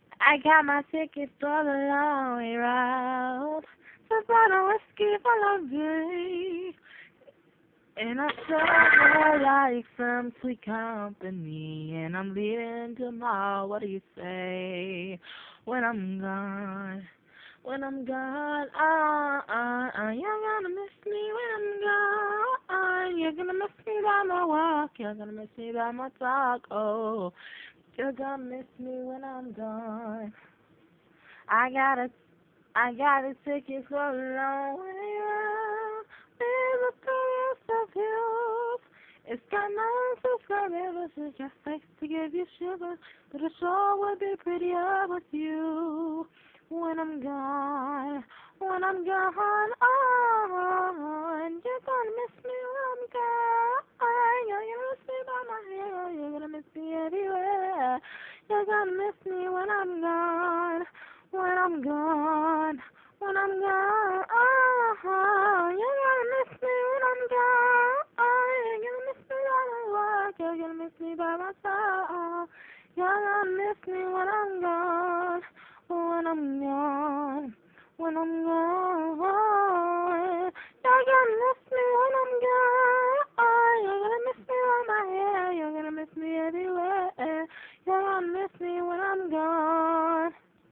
I got my ticket for the long way round. Some bottle whiskey for long day. And I sure like some sweet company. And I'm leaving tomorrow. What do you say? When I'm gone. When I'm gone, you're gonna miss me when I'm gone. You're gonna miss me by my walk. You're gonna miss me by my talk. Oh, you're gonna miss me when I'm gone. I got a, I got a ticket for a long way round. There's a thirst of hills. It's got no subscribers. It's just likes to give you shivers. But it sure would be prettier with you. When I'm gone, when I'm gone, you're gonna miss me when I'm gone. You're gonna miss me by my hair. You're gonna miss me everywhere. You're gonna miss me when I'm gone, when I'm gone, when I'm gone. You're